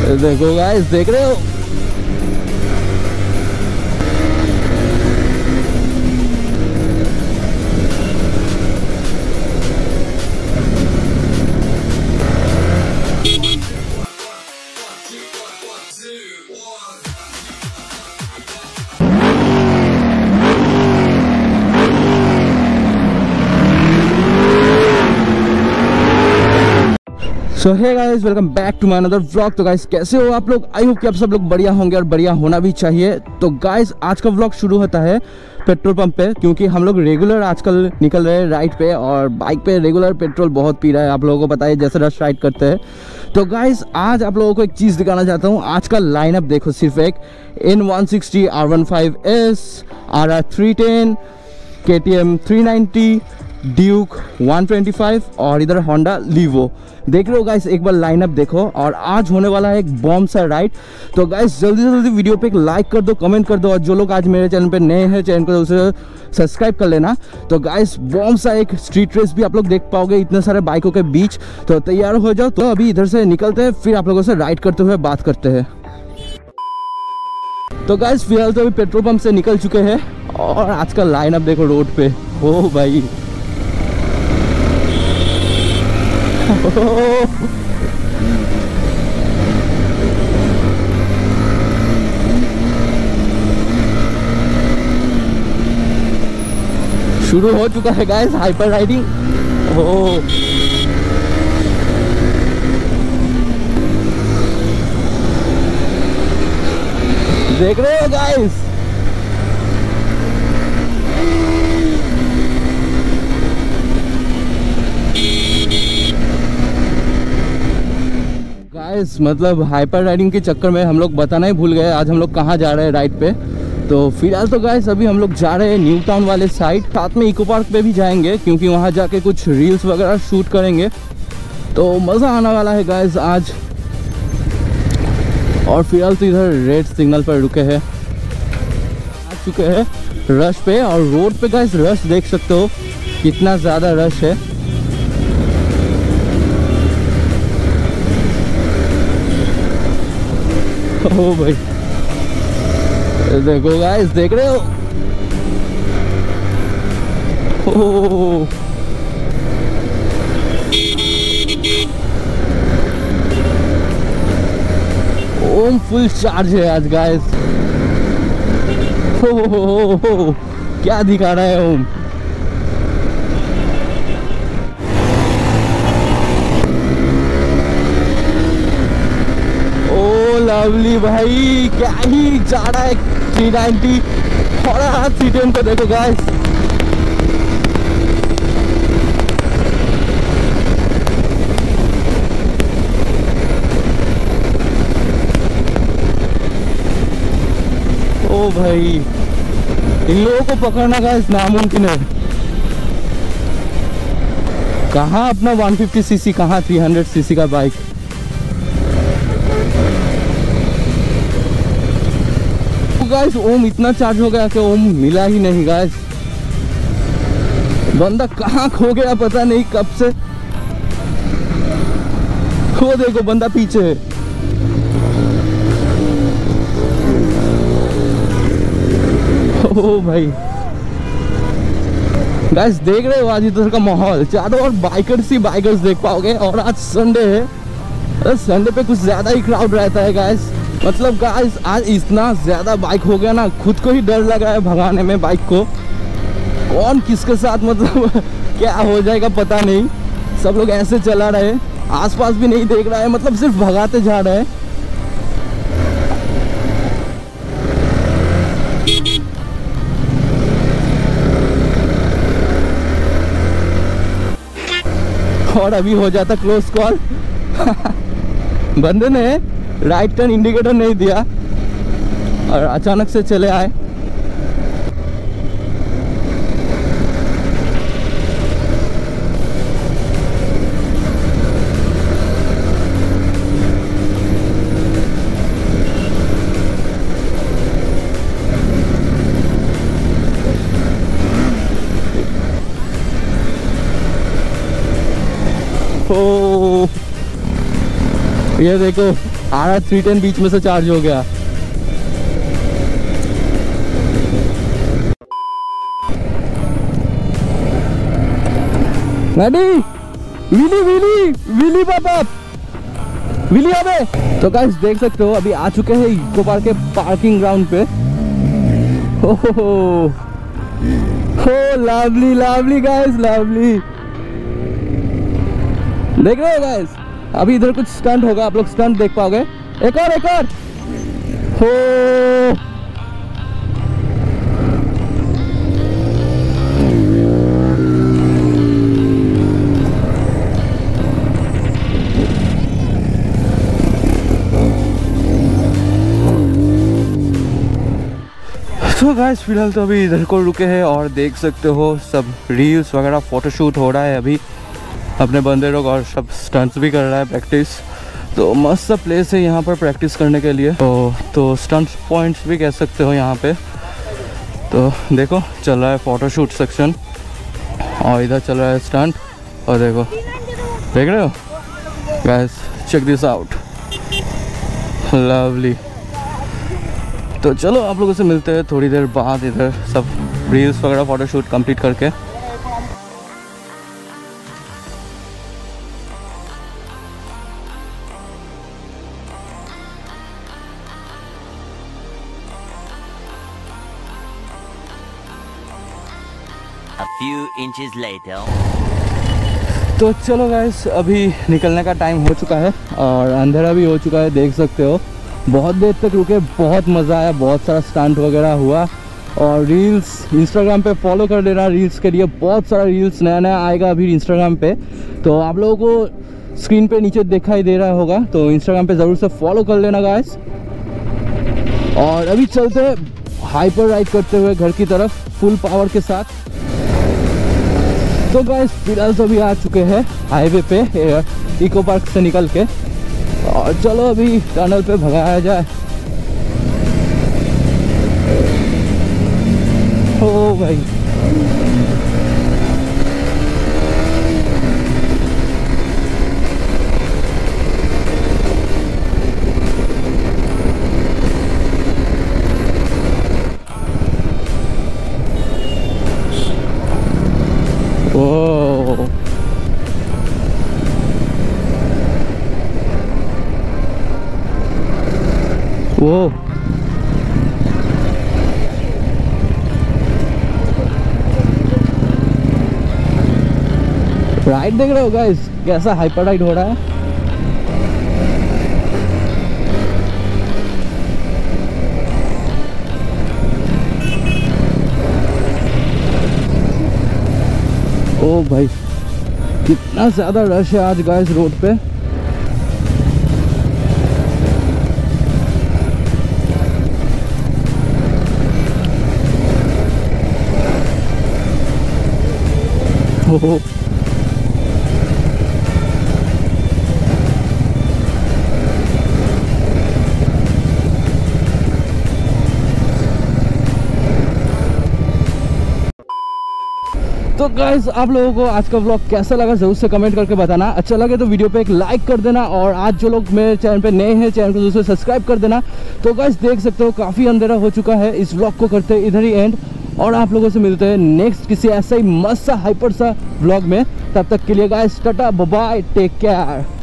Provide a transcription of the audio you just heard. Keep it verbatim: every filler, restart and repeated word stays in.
देखो गाइस, देख रहे हो? So hey guys, welcome back to my another vlog. तो गाइस कैसे हो आप लोग? आई होप कि आप सब लोग बढ़िया होंगे और बढ़िया होना भी चाहिए। तो गाइस आज का व्लॉग शुरू होता है पेट्रोल पंप पे, क्योंकि हम लोग रेगुलर आजकल निकल रहे हैं राइड पे, और बाइक पे रेगुलर पेट्रोल बहुत पी रहा है। आप लोगों को पता है जैसे रश राइड करते हैं। तो गाइस आज आप लोगों को एक चीज़ दिखाना चाहता हूँ। आज का लाइनअप देखो, सिर्फ एक N one sixty, R one five S, R R three ten, K T M three ninety, Duke one twenty five और इधर होंडा लीवो। देख रहे हो गाइस, एक बार लाइनअप देखो। और आज होने वाला है एक बॉम्ब सा राइड। तो गाइस जल्दी जल्दी वीडियो पे एक लाइक कर दो, कमेंट कर दो, और जो लोग आज मेरे चैनल पे नए हैं चैनल को उसे सब्सक्राइब कर लेना। तो गाइस बॉम्ब सा एक स्ट्रीट रेस भी आप लोग देख पाओगे इतने सारे बाइकों के बीच। तो तैयार हो जाओ। तो अभी इधर से निकलते हैं, फिर आप लोगों से राइड करते हुए बात करते हैं। तो गाइस फिलहाल तो अभी पेट्रोल पंप से निकल चुके हैं, और आज का लाइनअप देखो रोड पे। हो भाई शुरू हो चुका है गाइस हाइपर राइडिंग। ओ देख रहे हो गाइस, गाइस मतलब हाइपर राइडिंग के चक्कर में हम लोग बताना ही भूल गए आज हम लोग कहाँ जा रहे हैं राइड पे। तो फिलहाल तो गाइस अभी हम लोग जा रहे हैं न्यू टाउन वाले साइड, साथ में इको पार्क पे भी जाएंगे, क्योंकि वहाँ जाके कुछ रील्स वगैरह शूट करेंगे। तो मज़ा आने वाला है गाइस आज। और फिलहाल तो इधर रेड सिग्नल पर रुके हैं, आ चुके हैं रश पे। और रोड पे गाइस रश देख सकते हो कितना ज़्यादा रश है। ओ भाई देखो गाइस, देख रहे हो? ओ ओम फुल चार्ज है आज गाइस। हो हो हो क्या दिखा रहा है ओम। लवली भाई, क्या ही जा रहा है थ्री नाइंटी। और हाथ सी टी एम को देखो गाइस। ओ भाई इन लोगों को पकड़ना गाइस नामुमकिन है। कहाँ अपना वन फिफ्टी सीसी, कहाँ थ्री हंड्रेड सीसी का बाइक। गाइस ओम इतना चार्ज हो गया कि ओम मिला ही नहीं गाइस। बंदा कहाँ खो गया पता नहीं कब से। वो देखो बंदा पीछे है। ओ भाई गाइस देख रहे हो आज इधर का माहौल, चारों और बाइकर्स ही बाइकर्स देख पाओगे। और आज संडे है, संडे पे कुछ ज्यादा ही क्राउड रहता है गाइस। मतलब गाइस आज इतना ज़्यादा बाइक हो गया ना, खुद को ही डर लग रहा है भगाने में बाइक को। कौन किसके साथ मतलब क्या हो जाएगा पता नहीं। सब लोग ऐसे चला रहे, आसपास भी नहीं देख रहा है, मतलब सिर्फ भगाते जा रहे हैं। और अभी हो जाता क्लोज कॉल। बंदे ने राइट टर्न इंडिकेटर नहीं दिया और अचानक से चले आए। ओ ये देखो आ रहा थ्री टेन बीच में से चार्ज हो गया। रेडी विली विली विली पापा विली अबे। तो गाइस देख सकते हो अभी आ चुके हैं इको पार्क के पार्किंग ग्राउंड पे। हो लवली लवली गाइस लवली। देख रहे हो गाइस अभी इधर कुछ स्टंट होगा, आप लोग स्टंट देख पाओगे। एक और एक और हो। तो गाइस फिलहाल तो अभी इधर को रुके हैं और देख सकते हो सब रील्स वगैरह फोटोशूट हो रहा है अभी अपने बंदे लोग, और सब स्टंट्स भी कर रहा है प्रैक्टिस। तो मस्त सा प्लेस है यहाँ पर प्रैक्टिस करने के लिए। तो तो स्टंट्स पॉइंट्स भी कह सकते हो यहाँ पे। तो देखो चल रहा है फोटोशूट सेक्शन और इधर चल रहा है स्टंट। और देखो देख रहे हो guys, check this out, lovely. तो चलो आप लोगों से मिलते हैं थोड़ी देर बाद इधर सब रील्स वगैरह फोटोशूट कंप्लीट करके। A few inches later. तो चलो गाइस अभी निकलने का टाइम हो चुका है और अंधेरा भी हो चुका है, देख सकते हो। बहुत देर तक रुके, बहुत मज़ा आया, बहुत सारा स्टंट वगैरह हुआ। और रील्स इंस्टाग्राम पे फॉलो कर लेना रील्स के लिए, बहुत सारा रील्स नया नया आएगा अभी इंस्टाग्राम पे। तो आप लोगों को स्क्रीन पे नीचे दिखाई दे रहा होगा, तो इंस्टाग्राम पे ज़रूर से फॉलो कर लेना गाइस। और अभी चलते हैं हाइपर राइड करते हुए घर की तरफ फुल पावर के साथ। तो गाइस फिलहाल तो अभी आ चुके हैं हाईवे पे इको पार्क से निकल के, और चलो अभी टनल पे भगाया जाए। ओ भाई ओ वो राइड देख रहे हो गाइस, कैसा हाइपर राइड हो रहा है। ओ भाई कितना ज्यादा रश है आज गाइस रोड पे। हो तो गाइस आप लोगों को आज का व्लॉग कैसा लगा जरूर से कमेंट करके बताना। अच्छा लगे तो वीडियो पे एक लाइक कर देना, और आज जो लोग मेरे चैनल पे नए हैं चैनल को जरूर से सब्सक्राइब कर देना। तो गाइस देख सकते हो काफ़ी अंधेरा हो चुका है, इस व्लॉग को करते हैं इधर ही एंड, और आप लोगों से मिलते हैं नेक्स्ट किसी ऐसा ही मस्त सा हाइपर सा व्लॉग में। तब तक के लिए guys tata bye bye, take care.